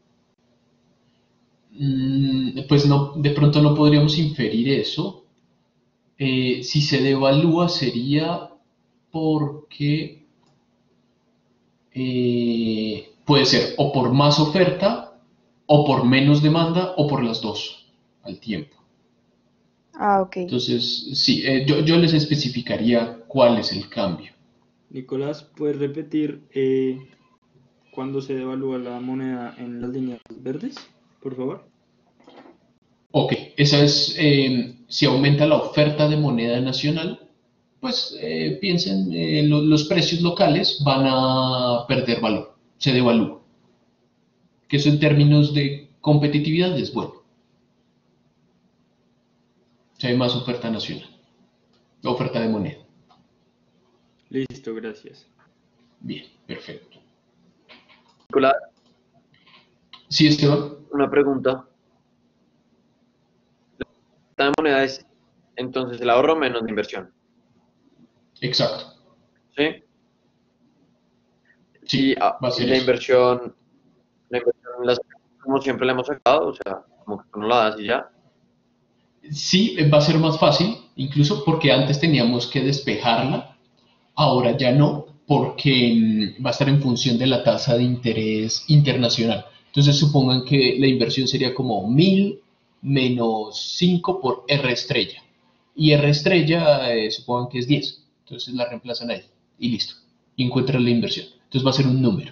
Mm, pues no, de pronto no podríamos inferir eso. Eh, si se devalúa sería porque eh, puede ser o por más oferta, o por menos demanda, o por las dos al tiempo. Ah, ok. Entonces, sí, eh, yo, yo les especificaría cuál es el cambio. Nicolás, ¿puedes repetir eh, cuando se devalúa la moneda en las líneas verdes, por favor? Ok, esa es, eh, si aumenta la oferta de moneda nacional, pues eh, piensen, eh, lo- los precios locales van a perder valor, se devalúa, que eso en términos de competitividad es bueno, si hay más oferta nacional, oferta de moneda. Listo, gracias. Bien, perfecto. Nicolás, Sí, Esteban. una pregunta. La moneda es entonces el ahorro menos la inversión, Exacto, ¿sí? sí, Y, ah, va a y ser la eso. inversión, la inversión las- como siempre la hemos sacado, o sea, como que no la das y ya. Sí, eh, va a ser más fácil, incluso porque antes teníamos que despejarla, ahora ya no, porque mm, va a estar en función de la tasa de interés internacional. Entonces supongan que la inversión sería como mil menos cinco por R estrella. Y R estrella, eh, supongan que es diez. Entonces la reemplazan ahí y listo. Y encuentran la inversión. Entonces va a ser un número.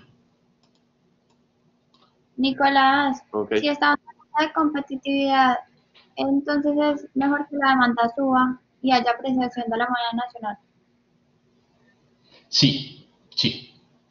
Nicolás, Ok. si estamos hablando de competitividad, entonces es mejor que la demanda suba y haya apreciación de la moneda nacional. Sí, sí.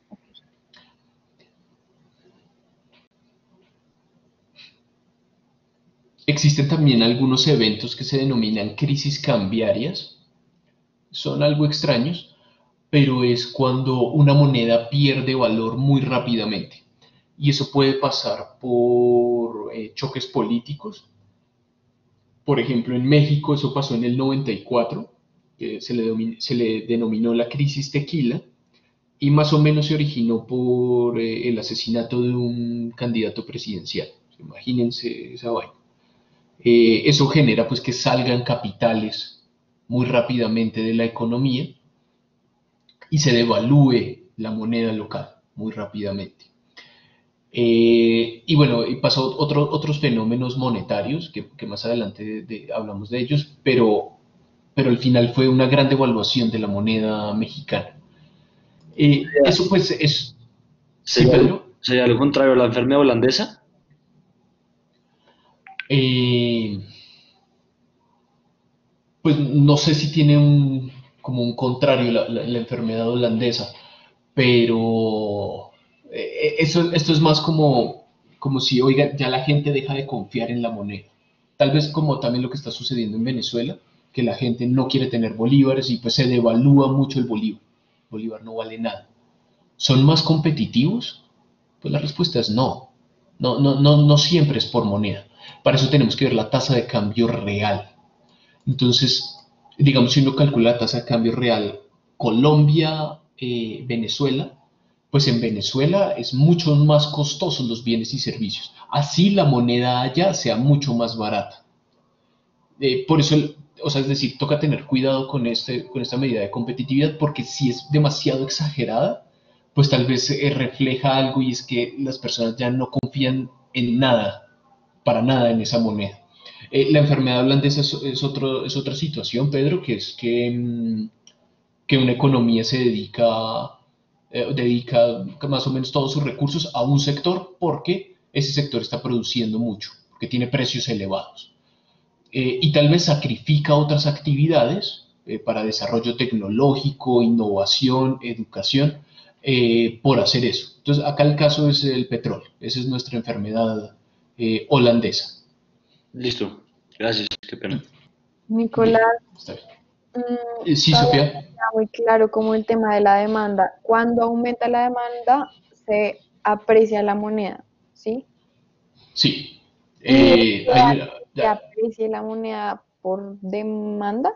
Existen también algunos eventos que se denominan crisis cambiarias. Son algo extraños, pero es cuando una moneda pierde valor muy rápidamente. Y eso puede pasar por eh, choques políticos. Por ejemplo, en México eso pasó en el noventa y cuatro, que se le, domi- se le denominó la crisis tequila, y más o menos se originó por eh, el asesinato de un candidato presidencial. Imagínense esa vaina. Eh, eso genera pues que salgan capitales muy rápidamente de la economía y se devalúe la moneda local muy rápidamente. Eh, y bueno, y pasó otro- otros fenómenos monetarios, que, que más adelante de- de- hablamos de ellos, pero, pero al final fue una gran devaluación de la moneda mexicana. Eh, Sería, eso pues es, sí, sería, Pedro. sería lo contrario a la enfermedad holandesa. Eh, pues no sé si tiene un, como un contrario la, la- la enfermedad holandesa, pero eh, eso, esto es más como, como si, oiga, ya la gente deja de confiar en la moneda. Tal vez como también lo que está sucediendo en Venezuela, que la gente no quiere tener bolívares y pues se devalúa mucho el bolívar. El bolívar no vale nada. ¿Son más competitivos? Pues la respuesta es no. No, no, no, no siempre es por moneda. Para eso tenemos que ver la tasa de cambio real. Entonces, digamos, si uno calcula la tasa de cambio real Colombia, eh, Venezuela, pues en Venezuela es mucho más costosos los bienes y servicios. Así la moneda allá sea mucho más barata. Eh, por eso, el- o sea, es decir, toca tener cuidado con, este, con esta medida de competitividad, porque si es demasiado exagerada, pues tal vez eh, refleja algo y es que las personas ya no confían en nada, para nada en esa moneda. Eh, la enfermedad holandesa es, es, otro, es otra situación, Pedro, que es que, mm, que una economía se dedica, eh, dedica más o menos todos sus recursos a un sector porque ese sector está produciendo mucho, porque tiene precios elevados. Eh, y tal vez sacrifica otras actividades eh, para desarrollo tecnológico, innovación, educación, eh, por hacer eso. Entonces, acá el caso es el petróleo. Esa es nuestra enfermedad eh, holandesa. Listo. Gracias. Qué pena. Nicolás, Bien, está bien. mm, Eh, sí, todavía no Sofía. me queda muy claro como el tema de la demanda. Cuando aumenta la demanda, se aprecia la moneda, ¿sí? Sí. ¿Y es Eh, hay real una- que se ya, aprecie la moneda por demanda?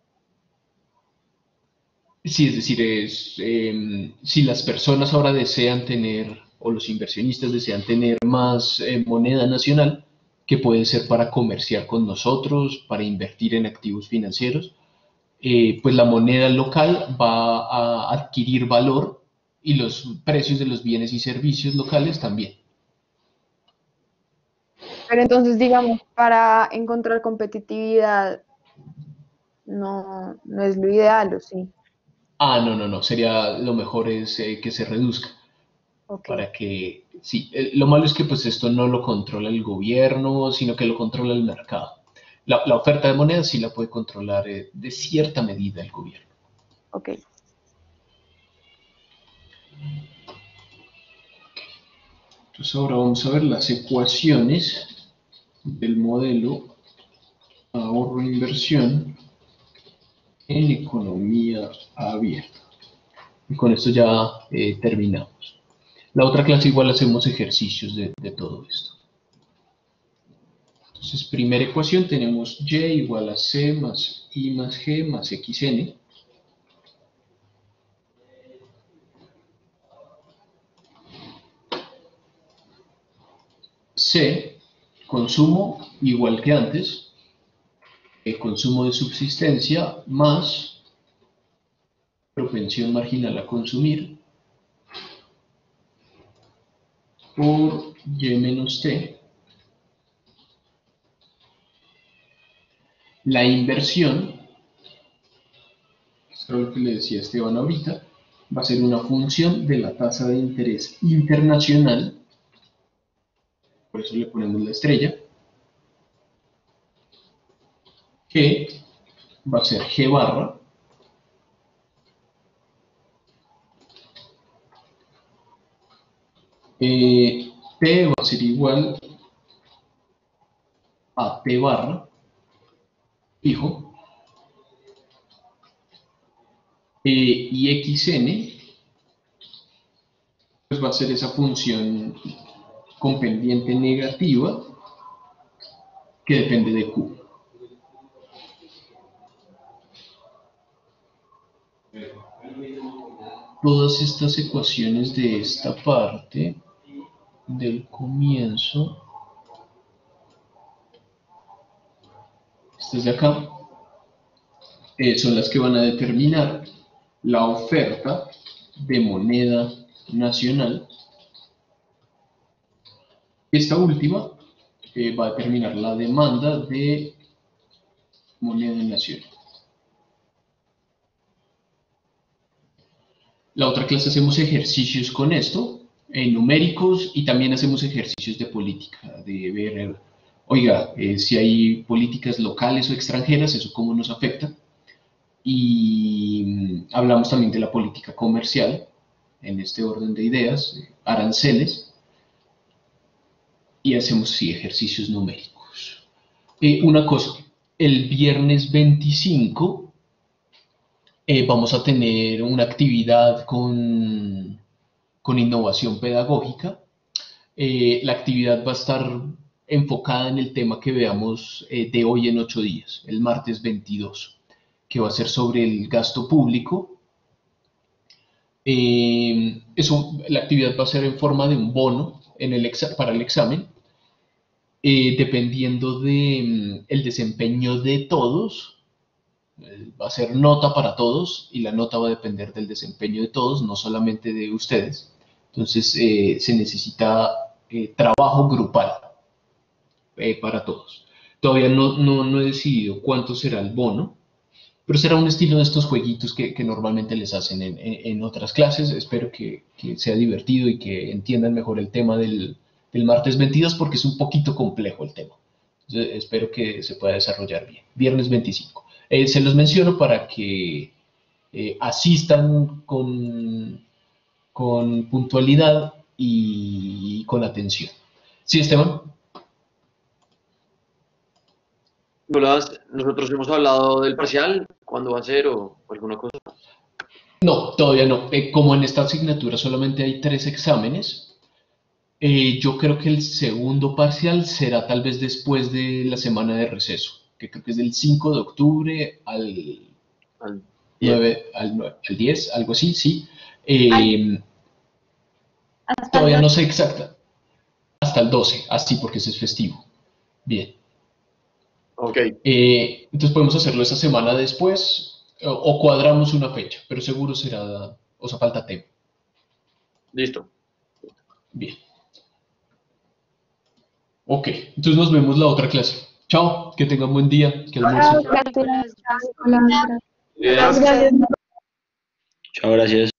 sí, es decir, es, eh, si las personas ahora desean tener, o los inversionistas desean tener más eh, moneda nacional, que puede ser para comerciar con nosotros, para invertir en activos financieros, eh, pues la moneda local va a adquirir valor y los precios de los bienes y servicios locales también. Pero entonces, digamos, para encontrar competitividad no, no es lo ideal, ¿o sí? Ah, no, no, no, sería lo mejor es eh, que se reduzca. Ok. para que, sí, eh, lo malo es que pues esto no lo controla el gobierno, sino que lo controla el mercado. La, la oferta de monedas sí la puede controlar eh, de cierta medida el gobierno. Ok. Entonces ahora vamos a ver las ecuaciones del modelo ahorro-inversión en economía abierta. Y con esto ya eh, terminamos. La otra clase igual hacemos ejercicios de, de todo esto. Entonces, primera ecuación tenemos y igual a c más i más g más xn. C, consumo igual que antes, el consumo de subsistencia más propensión marginal a consumir por y menos t. La inversión, esto es lo que le decía Esteban ahorita, va a ser una función de la tasa de interés internacional, por eso le ponemos la estrella, que va a ser G barra eh, T va a ser igual a T barra fijo eh, y xn pues va a ser esa función con pendiente negativa que depende de Q. Todas estas ecuaciones de esta parte del comienzo, estas de acá, eh, son las que van a determinar la oferta de moneda nacional. Esta última eh, va a determinar la demanda de moneda nacional. La otra clase hacemos ejercicios con esto, eh, numéricos, y también hacemos ejercicios de política, de ver, oiga, eh, si hay políticas locales o extranjeras, eso cómo nos afecta. Y mm, hablamos también de la política comercial, en este orden de ideas, eh, aranceles, y hacemos sí, ejercicios numéricos. Eh, una cosa, el viernes veinticinco eh, vamos a tener una actividad con, con innovación pedagógica. Eh, la actividad va a estar enfocada en el tema que veamos eh, de hoy en ocho días, el martes veintidós, que va a ser sobre el gasto público. Eh, eso, la actividad va a ser en forma de un bono en el exa- para el examen, eh, dependiendo del de, mm, desempeño de todos. Eh, va a ser nota para todos y la nota va a depender del desempeño de todos, no solamente de ustedes. Entonces eh, se necesita eh, trabajo grupal eh, para todos. Todavía no, no, no he decidido cuánto será el bono, pero será un estilo de estos jueguitos que, que normalmente les hacen en, en, en otras clases. Espero que, que sea divertido y que entiendan mejor el tema del, del martes veintidós, porque es un poquito complejo el tema. Entonces, espero que se pueda desarrollar bien. Viernes veinticinco. Eh, se los menciono para que eh, asistan con, con puntualidad y con atención. ¿Sí, Esteban? Nicolás, nosotros hemos hablado del parcial, ¿cuándo va a ser o alguna cosa? No, todavía no. Eh, como en esta asignatura solamente hay tres exámenes, eh, yo creo que el segundo parcial será tal vez después de la semana de receso, que creo que es del cinco de octubre al, Al nueve, al, nueve, al diez, algo así, sí. Eh, Hasta todavía el no sé exacta. Hasta el doce, así porque ese es festivo. Bien. Ok, Eh, entonces podemos hacerlo esa semana después o, o cuadramos una fecha, pero seguro será, o sea, falta tiempo. listo. Bien. Ok, entonces nos vemos la otra clase. Chao, que tengan buen día, que almuercen. Gracias. Bien. Gracias. Chao, gracias.